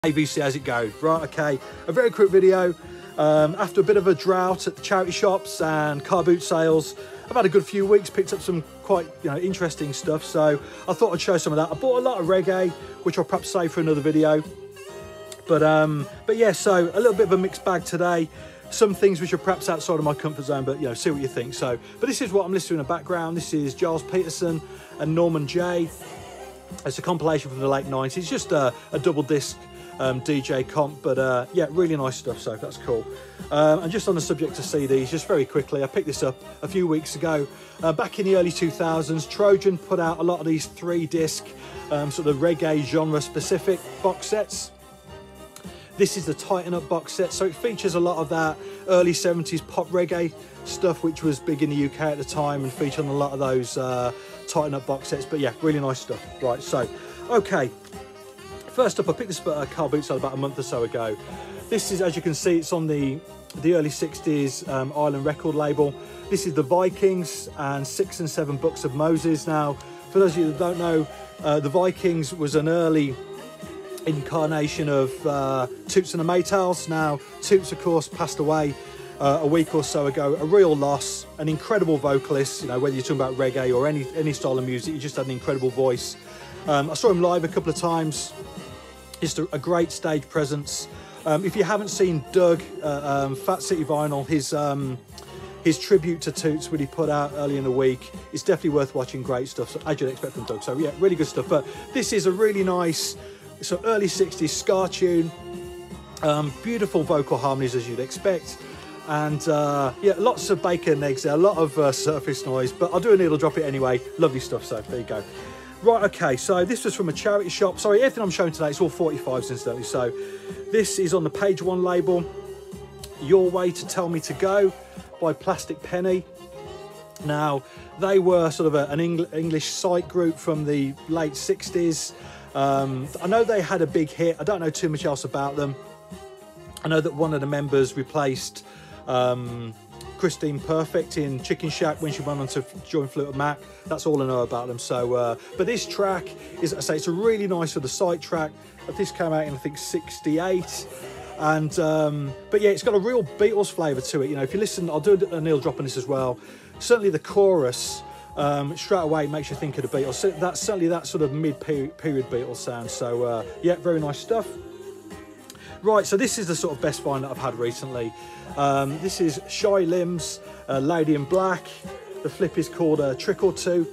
AVC as it goes. Right, okay, a very quick video. After a bit of a drought at the charity shops and car boot sales, I've had a good few weeks, picked up some quite interesting stuff, so I thought I'd show some of that. I bought a lot of reggae, which I'll perhaps save for another video. But yeah, so a little bit of a mixed bag today. Some things which are perhaps outside of my comfort zone, but see what you think. So, but this is what I'm listening to in the background. This is Gilles Peterson and Norman J. It's a compilation from the late 90s, just a double disc DJ comp, but yeah, really nice stuff, so that's cool. And just on the subject of CDs, just very quickly, I picked this up a few weeks ago. Back in the early 2000s, Trojan put out a lot of these 3-disc sort of reggae genre specific box sets. This is the Tighten Up box set, so it features a lot of that early 70s pop reggae stuff, which was big in the UK at the time and featured on a lot of those Tighten Up box sets. But yeah, really nice stuff. Right, so okay, first up, I picked this up at a car boot sale about a month or so ago. This is, as you can see, it's on the early 60s Island record label. This is the Vikings and 6 and 7 Books of Moses. Now, for those of you that don't know, the Vikings was an early incarnation of Toots and the Maytals. Now, Toots, of course, passed away a week or so ago. A real loss, an incredible vocalist. Whether you're talking about reggae or any style of music, he just had an incredible voice. I saw him live a couple of times. Just a great stage presence. If you haven't seen Doug, Fat City Vinyl, his tribute to Toots, which he put out early in the week, it's definitely worth watching. Great stuff, so, as you'd expect from Doug. So yeah, really good stuff. But this is a really nice, early 60s ska tune. Beautiful vocal harmonies, as you'd expect. And yeah, lots of bacon and eggs there, a lot of surface noise, but I'll do a needle drop it anyway. Lovely stuff, so there you go. Right, okay, so this was from a charity shop. Sorry, everything I'm showing today, it's all 45s incidentally. So this is on the Page One label, Your Way to Tell Me to Go by Plastic Penny. Now, they were sort of an English psych group from the late 60s. I know they had a big hit. I don't know too much else about them. I know that one of the members replaced Christine Perfect in Chicken Shack when she went on to join Fleetwood Mac. That's all I know about them. So, but this track is, I say, it's a really nice sort of side track. This came out in, I think, 68. And, but yeah, it's got a real Beatles flavour to it. If you listen, I'll do a needle drop on this as well. Certainly the chorus, straight away makes you think of the Beatles. So that's certainly that sort of mid-period Beatles sound. So, yeah, very nice stuff. Right, so this is the sort of best find that I've had recently. This is Shy Limbs, Lady in Black. The flip is called Trick or Two.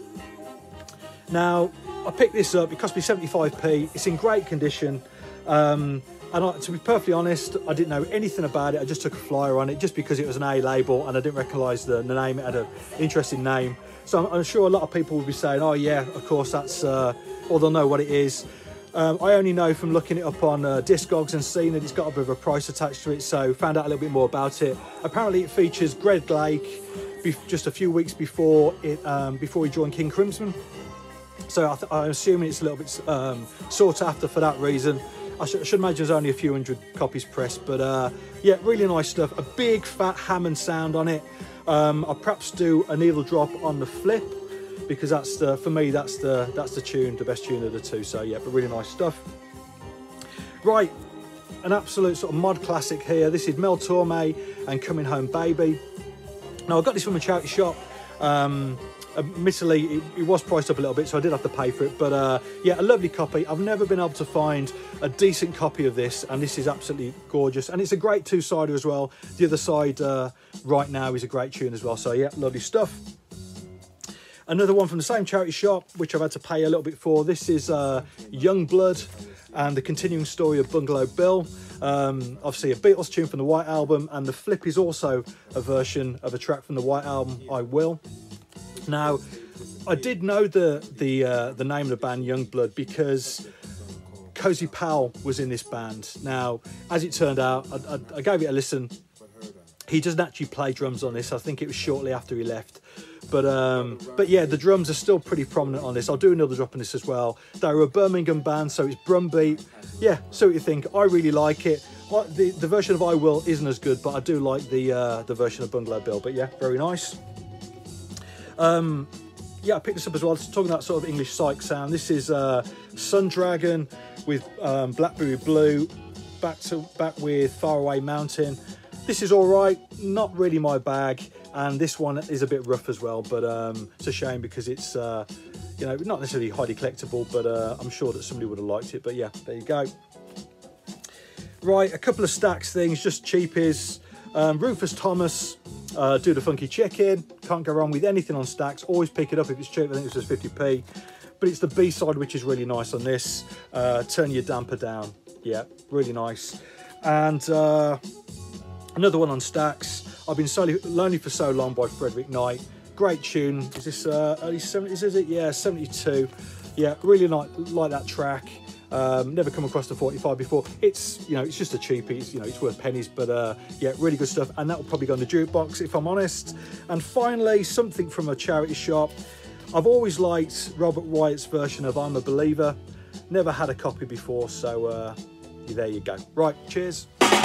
Now, I picked this up, it cost me 75p. It's in great condition. And to be perfectly honest, I didn't know anything about it. I just took a flyer on it just because it was an A label and I didn't recognise the name. It had an interesting name. So I'm sure a lot of people will be saying, oh yeah, of course, that's, or they'll know what it is. I only know from looking it up on Discogs and seeing that it's got a bit of a price attached to it, so found out a little bit more about it. Apparently it features Greg Lake just a few weeks before he joined King Crimson. So I'm assuming it's a little bit sought after for that reason. I should imagine there's only a few hundred copies pressed, but yeah, really nice stuff. A big fat Hammond sound on it. I'll perhaps do a needle drop on the flip, because that's for me that's the tune, the best tune of the two. So yeah, but really nice stuff. Right, an absolute sort of mod classic here. This is Mel Torme and Coming Home Baby. Now I got this from a charity shop. Admittedly, it was priced up a little bit, so I did have to pay for it. But yeah, a lovely copy. I've never been able to find a decent copy of this, and this is absolutely gorgeous. And it's a great two-sider as well. The other side right now is a great tune as well. So yeah, lovely stuff. Another one from the same charity shop, which I've had to pay a little bit for. This is Youngblood and the continuing story of Bungalow Bill. Obviously a Beatles tune from the White Album, and the flip is also a version of a track from the White Album, I Will. Now, I did know the name of the band Youngblood because Cozy Powell was in this band. Now, as it turned out, I gave it a listen. He doesn't actually play drums on this. I think it was shortly after he left. But yeah, the drums are still pretty prominent on this. I'll do another drop on this as well. They're a Birmingham band, so it's drum beat. Yeah, see what you think. I really like it. The version of I Will isn't as good, but I do like the version of Bungalow Bill. But yeah, very nice. yeah, I picked this up as well. It's talking about sort of English psych sound. This is Sun Dragon with Blackberry Blue, back with Faraway Mountain. This is all right, not really my bag, and this one is a bit rough as well, but it's a shame because it's you know, not necessarily highly collectible, but I'm sure that somebody would have liked it. But yeah, there you go. Right, a couple of Stax things, just cheapies. Rufus Thomas, Do the Funky Chicken. Can't go wrong with anything on Stax. Always pick it up if it's cheap. I think it's just 50p. But it's the B-side which is really nice on this. Turn Your Damper Down. Yeah, really nice. And another one on Stax. I've Been So Lonely for So Long by Frederick Knight. Great tune. Is this early 70s, is it? Yeah, 72. Yeah, really like that track. Never come across the 45 before. It's, you know, it's just a cheapie. It's, you know, it's worth pennies, but yeah, really good stuff. And that will probably go on the jukebox if I'm honest. And finally, something from a charity shop. I've always liked Robert Wyatt's version of I'm a Believer. Never had a copy before, so there you go. Right, cheers.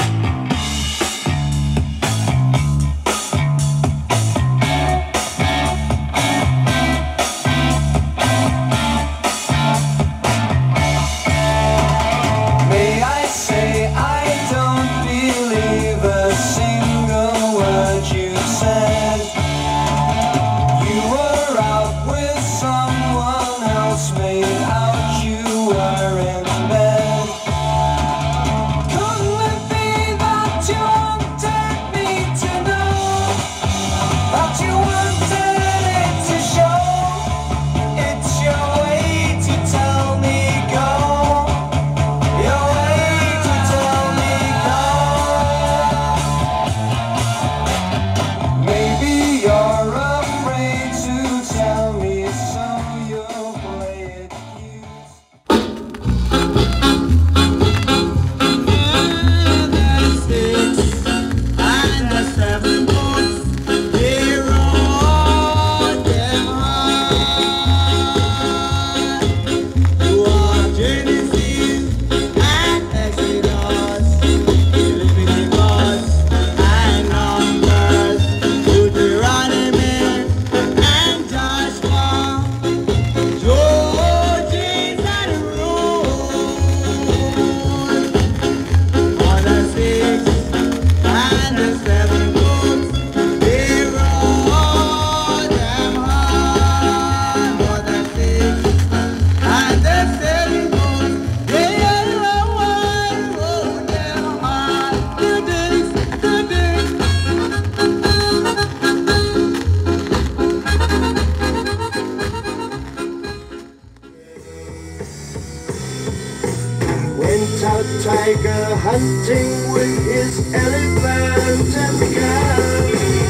Tiger hunting with his elephant and gun.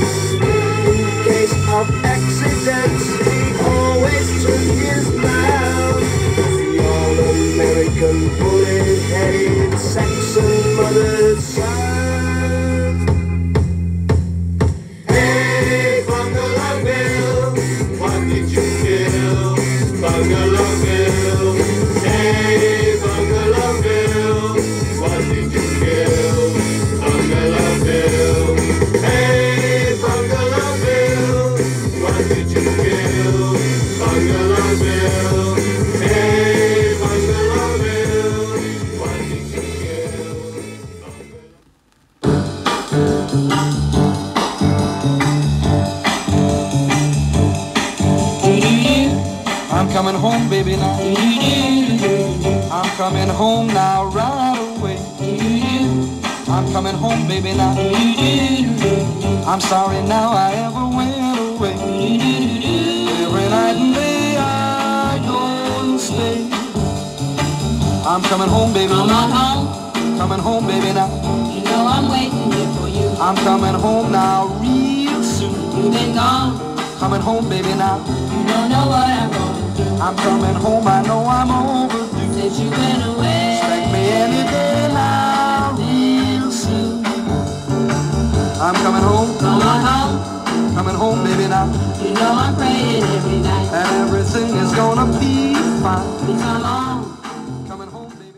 In case of accidents, he always took his mouth. The all-American bullet-headed Saxon mother's son. Hey, Bungalow Bill, what did you kill? Bungalow Bill, hey, Bungalow Bill, what did you kill? Bungalow Bill, hey, Bungalow Bill, what did you kill? Bungalow Bill, hey, Bungalow Bill, what did you I'm coming home, baby, now. I'm coming home now, right away. I'm coming home, baby, now. I'm sorry now I ever went away. Every night and day I go and stay. I'm coming home, baby. Come on home. Coming home, baby, now. You know I'm waiting here for you. I'm coming home now real soon. You've been gone. Coming home, baby, now. You don't know what I'm gonna do. I'm coming home, I know I'm overdue. Since you went away. Expect me any day now, real soon. I'm coming home. Come on home. Coming home, baby, now. You know I'm praying every night. And everything is gonna be fine. Please come on. Coming home, baby.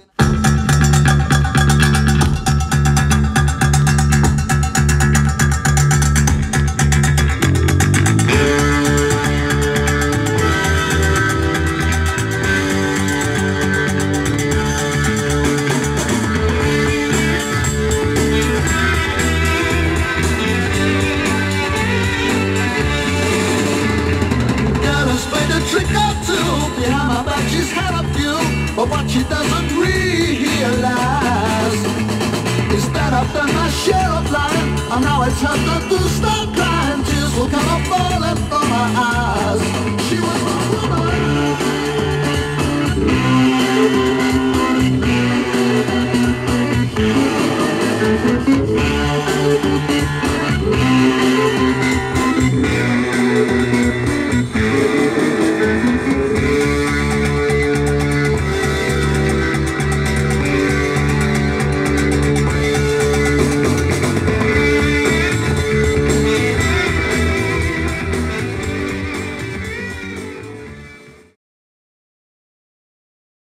have to stop.